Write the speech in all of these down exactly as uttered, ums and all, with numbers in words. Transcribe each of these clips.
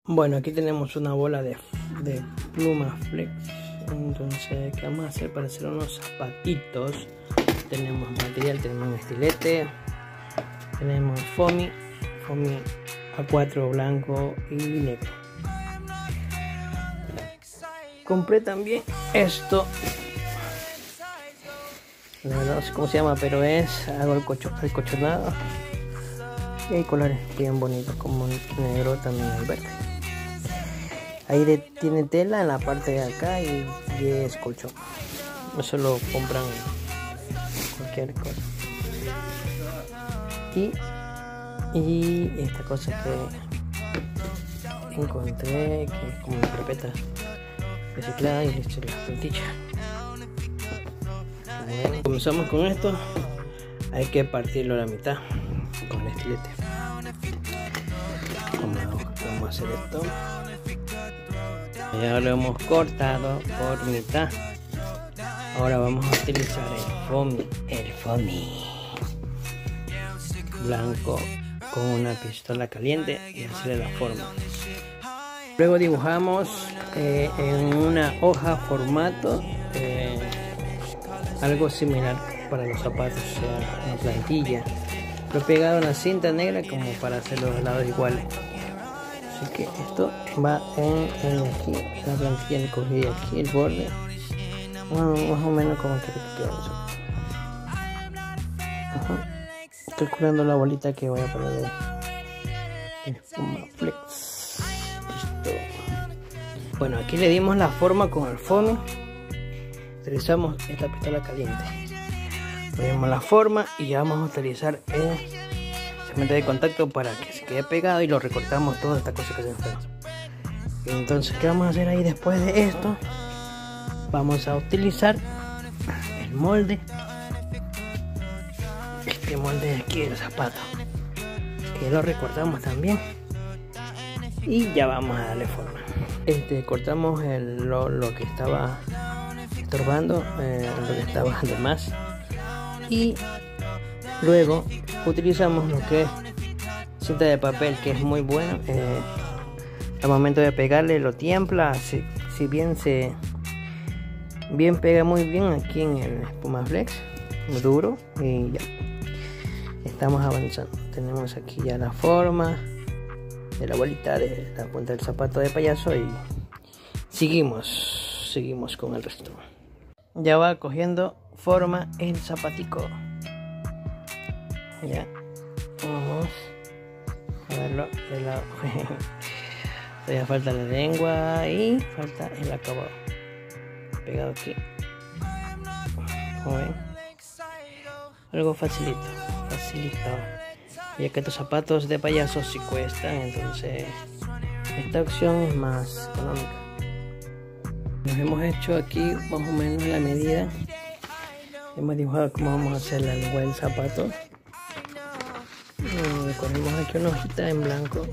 Bueno, aquí tenemos una bola de, de pluma flex. Entonces, ¿qué vamos a hacer para hacer unos zapatitos? Tenemos material, tenemos un estilete, tenemos foamy, foamy A cuatro blanco y negro. Compré también esto, la verdad no sé cómo se llama, pero es algo alcochonado y hay colores bien bonitos como el negro, también el verde. Ahí de, tiene tela en la parte de acá y, y es colchón. Eso lo compran cualquier cosa. Y, y esta cosa que encontré, que es como una carpeta reciclada, y listo, la plantilla. Bueno, comenzamos con esto. Hay que partirlo a la mitad con el estilete. Vamos a, vamos a hacer esto. Ya lo hemos cortado por mitad. Ahora vamos a utilizar el foamy, el foamy blanco con una pistola caliente y hacerle la forma. Luego dibujamos eh, en una hoja formato eh, algo similar para los zapatos, o sea, una plantilla. Lo he pegado en la cinta negra como para hacer los lados iguales. Así que esto va en, en aquí, la plantilla, le cogí aquí el borde, bueno, más o menos como que queda eso. Ajá. Calculando la bolita que voy a poner de, de espuma flex. Listo. Bueno, aquí le dimos la forma con el foamy. Utilizamos esta pistola caliente. Le dimos la forma y ya vamos a utilizar el cemento de contacto para que se quede pegado y lo recortamos toda esta cosa que se fue. Entonces, ¿qué vamos a hacer ahí después de esto? Vamos a utilizar el molde, este molde de aquí del zapato, que lo recortamos también, y ya vamos a darle forma. Este, cortamos el, lo, lo que estaba estorbando, eh, lo que estaba de más, y luego utilizamos lo que es cinta de papel, que es muy bueno. Eh, al momento de pegarle lo tiembla, si, si bien se bien pega muy bien aquí en el espuma flex, muy duro, y ya estamos avanzando. Tenemos aquí ya la forma de la bolita de la punta del zapato de payaso y seguimos seguimos con el resto. Ya va cogiendo forma el zapatico. Ya vamos a verlo de lado. Todavía falta la lengua y falta el acabado pegado aquí. Como ven, algo facilito, facilitado, ya que estos zapatos de payaso sí cuestan, entonces esta opción es más económica. Nos hemos hecho aquí más o menos la medida. Hemos dibujado cómo vamos a hacer la lengua del zapato. Y cogemos aquí una hojita en blanco.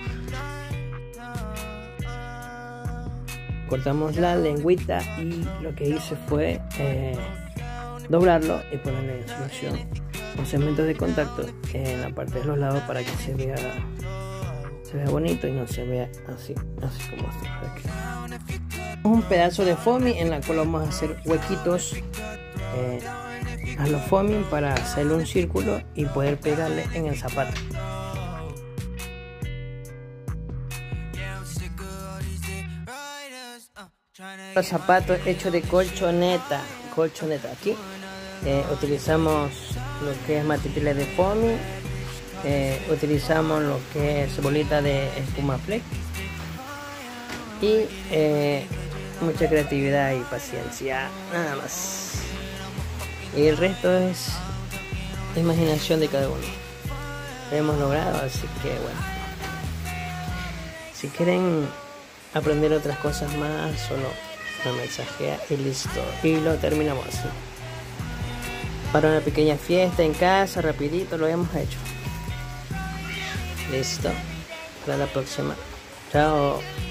Cortamos la lengüita y lo que hice fue eh, doblarlo y ponerle en solución con cemento de contacto en la parte de los lados para que se vea se vea bonito y no se vea así, así como está aquí. Un pedazo de foamy en la cual vamos a hacer huequitos eh, a los foamy para hacerle un círculo y poder pegarle en el zapato. Los zapatos hechos de colchoneta, colchoneta aquí eh, utilizamos lo que es material de foamy, eh, utilizamos lo que es bolita de espuma flex y eh, mucha creatividad y paciencia, nada más. Y el resto es imaginación de cada uno. Lo hemos logrado, así que bueno. Si quieren aprender otras cosas más, solo me mensajea y listo. Y lo terminamos así. Para una pequeña fiesta en casa, rapidito lo hemos hecho. Listo. Para la próxima. Chao.